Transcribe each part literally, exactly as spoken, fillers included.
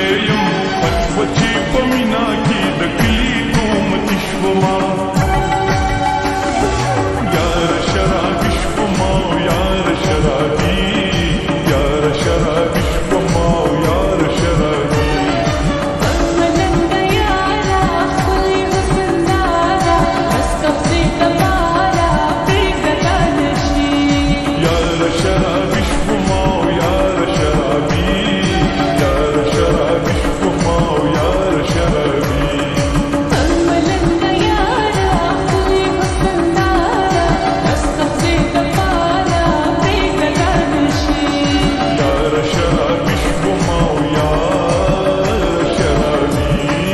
یم پچوچی پمینا کی دکلی کومتی شوما یار شرابی شوما یار شرابی یار شرابی شوما یار شرابی ملنگا یارا خلی حسندارا استخزی دبارا بیگتا نشی یار شرابی شوما یار شرابی یار شرابی شوما یار شرابی ملنگا یارا خلی حسندارا استخزی دبارا بیگتا نشی یار شرابی شوما یار شرابی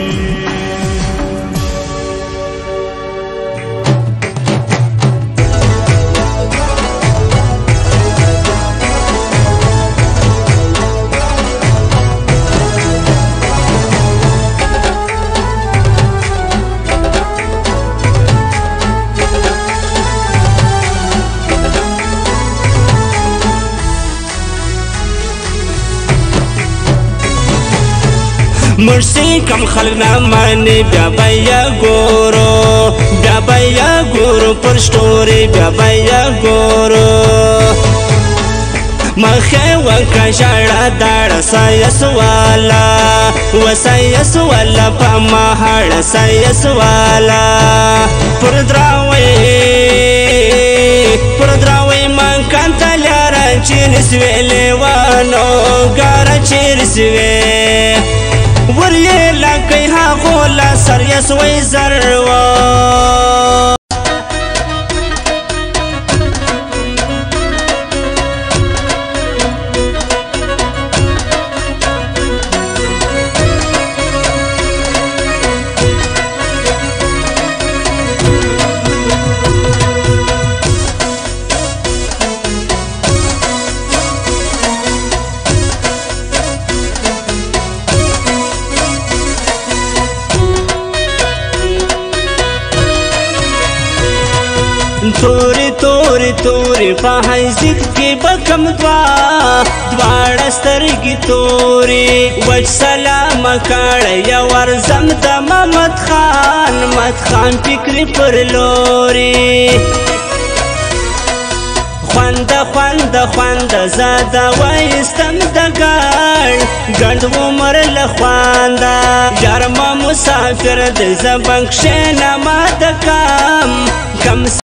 مرسی کم خلق نمانی بیا بیا گورو بیا بیا گورو پرشتوری بیا بیا گورو مخه وکا شړه داړه سایس والا و سایس والا په مهاړه سایس والا پر دراوي پر دراوي من کانت لاره چې نسوي وانو ګار چې نسوي ورلی لکی ها غولا سر یسوی زروا توری توری توری په حیزت کې بکم دوا دواړه سترګې توري وج سلام کړه یا ورزم د محمد خان مت خان فکر پر لوري خوند خوند خوند زاده وایستم د ګړ ګڼ عمر له خوانده یار ما مسافر د زبنګ شنه ما د کم کم